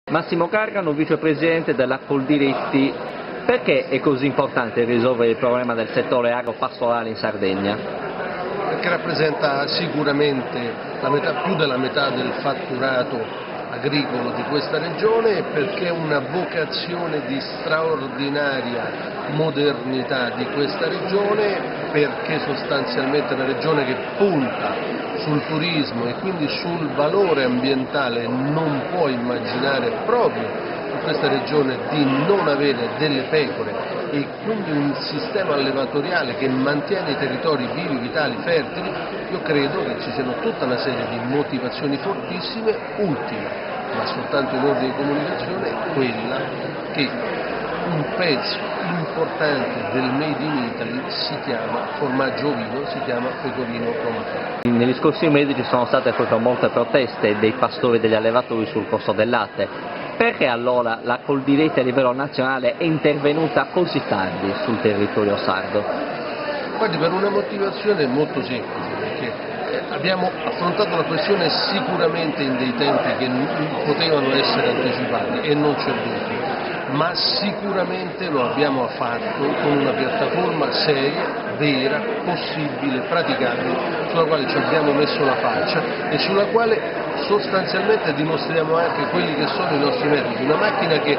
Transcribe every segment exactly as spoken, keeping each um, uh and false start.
Massimo Gargano, vicepresidente della Coldiretti, perché è così importante risolvere il problema del settore agro-pastorale in Sardegna? Perché rappresenta sicuramente la metà, più della metà del fatturato agricolo di questa regione e perché è una vocazione di straordinaria modernità di questa regione, perché sostanzialmente è una regione che punta sul turismo e quindi sul valore ambientale. Non può immaginare proprio in questa regione di non avere delle pecore e quindi un sistema allevatoriale che mantiene i territori vivi, vitali, fertili. Io credo che ci siano tutta una serie di motivazioni fortissime, ultima, ma soltanto in ordine di comunicazione, quella che un pezzo importante del Made in Italy si chiama formaggio ovino, si chiama pecorino romano. Negli scorsi mesi ci sono state proprio molte proteste dei pastori e degli allevatori sul costo del latte. Perché allora la Coldiretti a livello nazionale è intervenuta così tardi sul territorio sardo? Guardi, per una motivazione molto semplice, perché abbiamo affrontato la questione sicuramente in dei tempi che potevano essere anticipati e non c'è dubbio, ma sicuramente lo abbiamo fatto con una piattaforma seria, vera, possibile, praticabile, sulla quale ci abbiamo messo la faccia e sulla quale sostanzialmente dimostriamo anche quelli che sono i nostri metodi. Una macchina che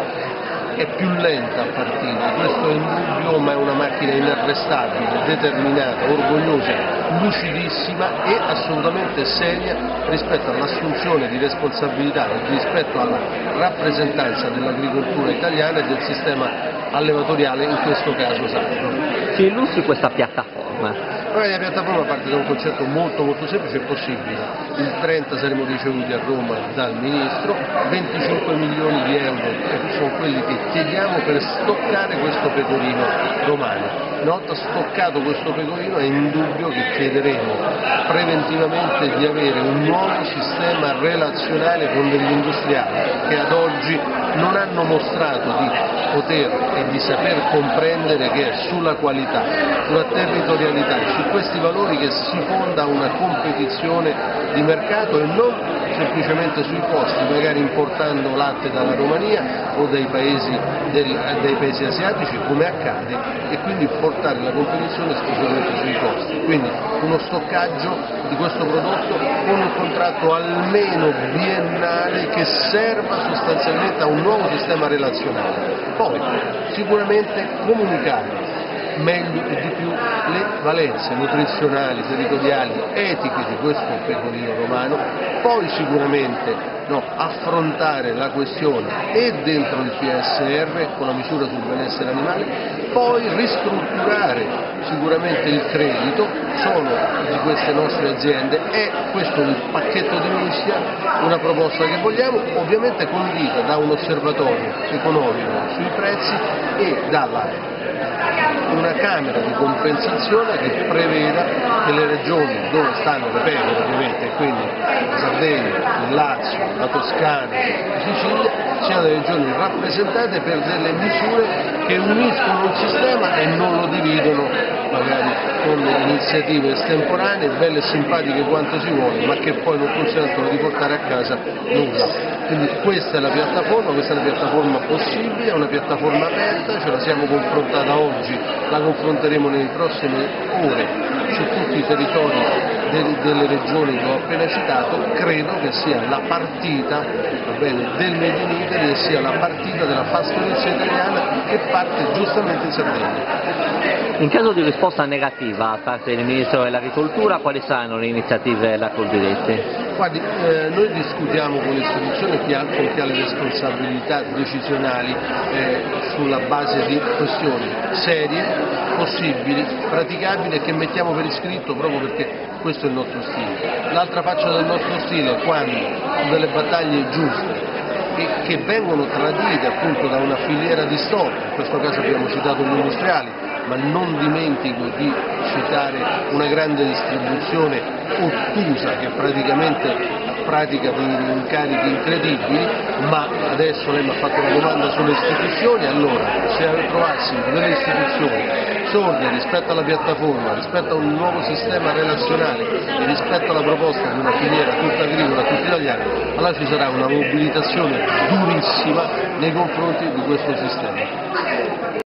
è più lenta a partire, questo è indubbio, ma è una macchina inarrestabile, determinata, orgogliosa, lucidissima e assolutamente seria rispetto all'assunzione di responsabilità e rispetto alla rappresentanza dell'agricoltura italiana e del sistema allevatoriale, in questo caso sardo. Ci illustri questa piattaforma? La piattaforma parte da un concetto molto molto semplice e possibile. Il trenta saremo ricevuti a Roma dal Ministro, venticinque milioni di euro sono quelli che chiediamo per stoccare questo pecorino romano. Una volta stoccato questo pecorino è indubbio che chiederemo preventivamente di avere un nuovo sistema relazionale con degli industriali che ad oggi non hanno mostrato di poter e di saper comprendere che è sulla qualità, sulla territorialità, su questi valori che si fonda una competizione di mercato e non semplicemente sui costi, magari importando latte dalla Romania o dai paesi, del, dai paesi asiatici come accade, e quindi portare la competizione esclusivamente sui costi. Quindi uno stoccaggio di questo prodotto con un contratto almeno biennale che serva sostanzialmente a un nuovo sistema relazionale. Poi sicuramente comunicare meglio e di più le valenze nutrizionali, territoriali, etiche di questo pecorino romano, poi sicuramente no, affrontare la questione e dentro il P S R con la misura sul benessere animale, poi ristrutturare sicuramente il credito solo di queste nostre aziende. È questo il pacchetto di Ischia, una proposta che vogliamo, ovviamente condita da un osservatorio economico sui prezzi e dalla una camera di compensazione che preveda che le regioni dove stanno le pecore, ovviamente, quindi la Sardegna, il Lazio, la Toscana, la Sicilia, siano le regioni rappresentate per delle misure che uniscono un sistema e non lo dividono magari con iniziative estemporanee, belle e simpatiche quanto si vuole, ma che poi non consentono di portare a casa nulla. Quindi questa è la piattaforma, questa è una piattaforma possibile, è una piattaforma aperta, ce la siamo confrontata oggi, la confronteremo nelle prossime ore su tutti i territori delle, delle regioni che ho appena citato. Credo che sia la partita, va bene, del Made in Italy e sia la partita della pastorizia italiana che parte giustamente in Sardegna. In caso di risposta negativa da parte del Ministro dell'Agricoltura, quali saranno le iniziative della Coldiretti? Guardi, eh, noi discutiamo con l'istituzione chi ha, con chi ha le responsabilità decisionali eh, sulla base di questioni serie, possibili, praticabili e che mettiamo per iscritto proprio perché questo è il nostro stile. L'altra faccia del nostro stile è quando delle battaglie giuste e che vengono tradite appunto da una filiera di storia, in questo caso abbiamo citato gli industriali, ma non dimentico di citare una grande distribuzione ottusa che praticamente pratica degli incarichi incredibili, ma adesso lei mi ha fatto una domanda sulle istituzioni, allora se trovassimo delle istituzioni sorde rispetto alla piattaforma, rispetto a un nuovo sistema relazionale e rispetto alla proposta di una filiera tutta agricola, tutta italiana, allora ci sarà una mobilitazione durissima nei confronti di questo sistema.